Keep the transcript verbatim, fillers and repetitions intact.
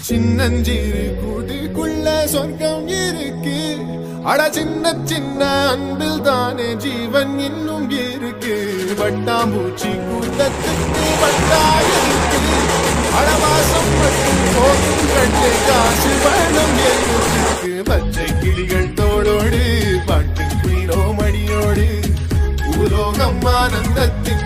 சின்னஞ்சிறு கூட்டுக்குள்ள சொர்க்கம் இருக்கு. அட சின்ன சின்ன அன்பில் தானே ஜீவன் இன்னும் இருக்கு. வட்டாம்பூச்சி கூட்டத்துக்கு வட்டாயிருக்கு. அடவாசம் மட்டும் போகும் கட்டு காசு வேணும் எழுத்துக்கு. பச்சை கிளிகள் தோளோடு பாட்டு குயிலோ மணியோடு பூலோகம் ஆனந்தத்தில்